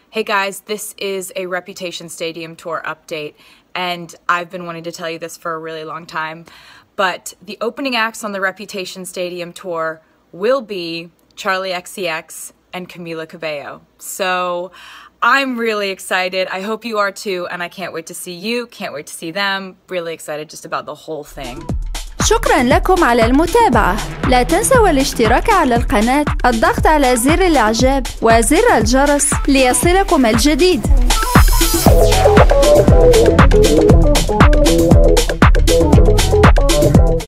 Hey guys, this is a Reputation Stadium Tour update, and I've been wanting to tell you this for a really long time, but the opening acts on the Reputation Stadium Tour will be Charli XCX and Kaabeyo. So I'm really excited. I hope you are too, and I can't wait to see you, can't wait to see them. Really excited just about the whole thing. شكرا لكم على المتابعة. لا تنسوا الاشتراك على القناة، الضغط على زر الاعجاب وزر الجرس ليصلكم الجديد.